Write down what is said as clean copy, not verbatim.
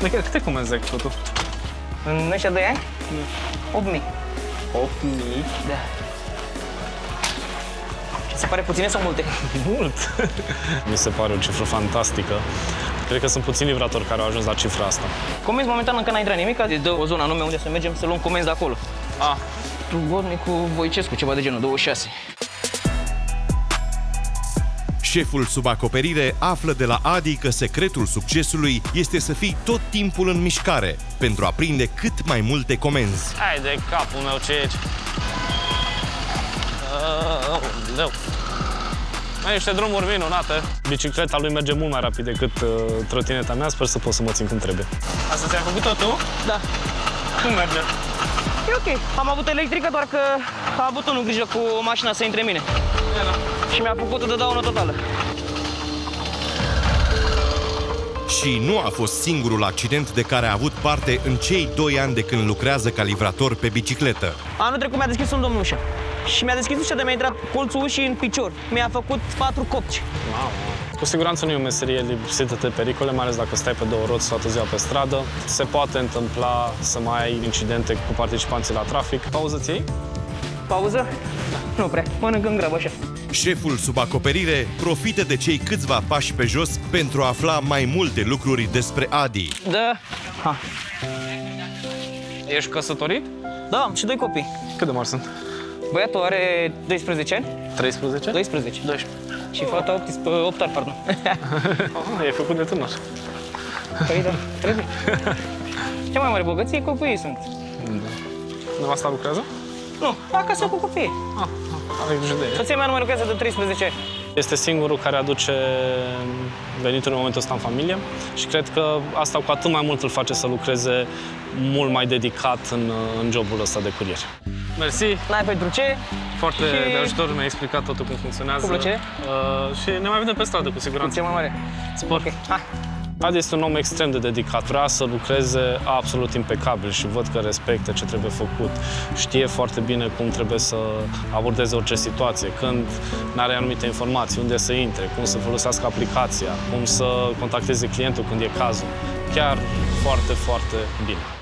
De câte comenzi ai făcut tu? În ăștia 2 ani? 8.000. 8.000? Da. Și se pare puține sau multe? Mult! Mi se pare o cifră fantastică. Cred că sunt puțini livratori care au ajuns la cifra asta. Comenzi momentan încă n-a intrat nimic, îți dă o zonă anume unde să mergem să luăm comenzi de acolo. Tugodnicu Voicescu, ceva de genul, 26. Șeful sub acoperire află de la Adi că secretul succesului este să fii tot timpul în mișcare pentru a prinde cât mai multe comenzi. Hai de capul meu, ce e aici? Ai niște drumuri minunate. Bicicleta lui merge mult mai rapid decât trotineta mea. Sper să pot să mă țin cum trebuie. Asta ți-ai făcut tot tu? Da. Cum merge? E ok. Am avut electrică, doar că a avut unul grijă cu mașina să intre în mine. Și mi-a făcut de daună totală. Și nu a fost singurul accident de care a avut parte în cei 2 ani de când lucrează ca livrator pe bicicletă. Anul trecut mi-a deschis un domn ușa. Și mi-a deschis ușa de mi-a intrat colțul ușii în picior. Mi-a făcut 4 copci. Wow. Cu siguranță nu e o meserie lipsită de pericole, mai ales dacă stai pe 2 roți toată ziua pe stradă. Se poate întâmpla să mai ai incidente cu participanții la trafic. Pauză ți iei? Pauză? Da. Nu prea. Mănânc în grabă așa. Șeful sub acoperire profită de cei câțiva pași pe jos pentru a afla mai multe lucruri despre Adi. Da. Ha. Ești căsătorit? Da, am și 2 copii. Cât de mari sunt? Băiatul are 12 ani. 13? 12. 12. Și fata 8 ani, pardon. E făcut de tânăr. Păi da, trebuie. Cea mai mare bogăție copiii sunt. Da. Nevasta lucrează? Nu, acasă cu copiii. Are grijă de ei. Soția mea nu mai lucrează de 13 ani. Este singurul care aduce venitul în momentul ăsta în familie și cred că asta cu atât mai mult îl face să lucreze mult mai dedicat în jobul ăsta de curier. Mersi! N-ai pentru ce? Foarte de ajutor, mi-ai explicat totul cum funcționează. Cu plăcere. Și ne mai vedem pe stradă, cu siguranță. Cu cea mai mare. Spor. Okay. Hai. Adi este un om extrem de dedicat, vrea să lucreze absolut impecabil și văd că respectă ce trebuie făcut. Știe foarte bine cum trebuie să abordeze orice situație, când nu are anumite informații, unde să intre, cum să folosească aplicația, cum să contacteze clientul când e cazul. Chiar foarte, foarte bine.